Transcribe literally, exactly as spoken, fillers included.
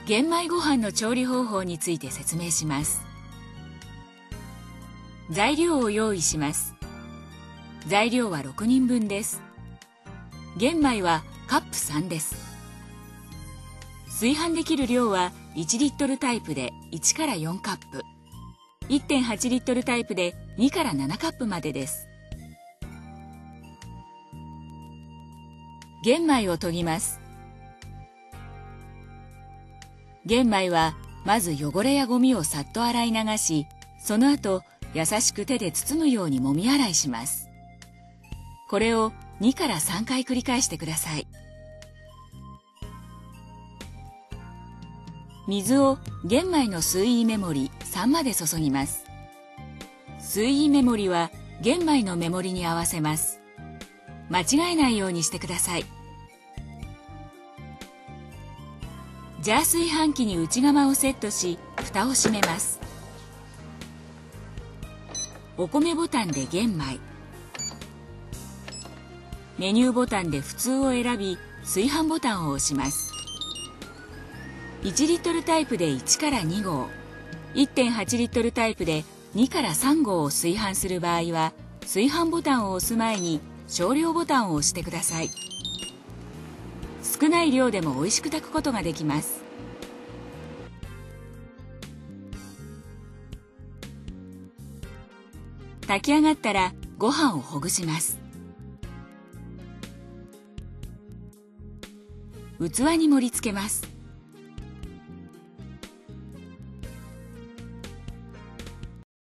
玄米ご飯の調理方法について説明します。材料を用意します。材料はろくにんぶんです。玄米はカップさんです。炊飯できる量はいちリットルタイプでいちからよんカップ、いってんはちリットルタイプでにからななカップまでです。玄米を研ぎます。玄米はまず汚れやゴミをさっと洗い流し、その後優しく手で包むようにもみ洗いします。これをにからさんかい繰り返してください。水を玄米の水位目盛りさんまで注ぎます。水位目盛りは玄米の目盛りに合わせます。間違えないようにしてください。ジャー炊飯器に内釜をセットし、蓋を閉めます。お米ボタンで玄米、メニューボタンで普通を選び、炊飯ボタンを押します。いちリットルタイプでいちからにごう、いってんはちリットルタイプでにからさんごうを炊飯する場合は、炊飯ボタンを押す前に少量ボタンを押してください。少ない量でも美味しく炊くことができます。炊き上がったらご飯をほぐします。器に盛り付けます。